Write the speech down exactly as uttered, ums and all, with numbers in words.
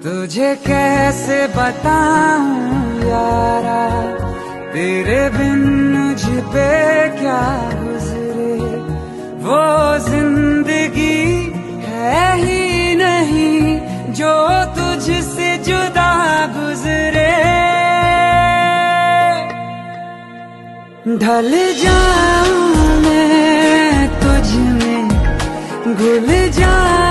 तुझे कैसे बताऊं यारा, तेरे बिन मुझ पे क्या गुजरे। वो जिंदगी है ही नहीं जो तुझसे जुदा गुजरे। ढल जाऊं मैं तुझ में, घुल जा